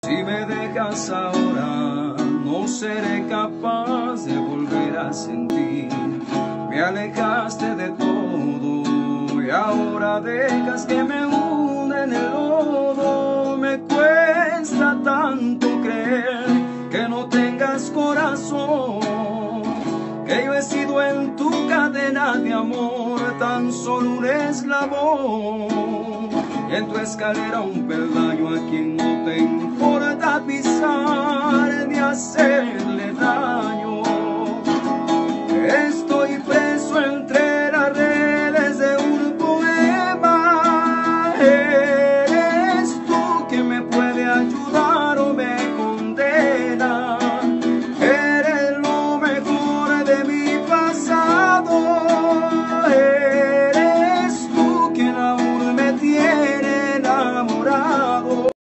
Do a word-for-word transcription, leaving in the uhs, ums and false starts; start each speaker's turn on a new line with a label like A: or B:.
A: Si me dejas ahora, no seré capaz de volver a sentir. Me alejaste de todo y ahora dejas que me hunda en el lodo. Me cuesta tanto creer que no tengas corazón, que yo he sido en tu cadena de amor tan solo un eslabón, y en tu escalera un peldaño a quien no te importa pisar ni hacerle daño. Estoy preso entre las redes de un poema. Eres tú quien me puede ayudar.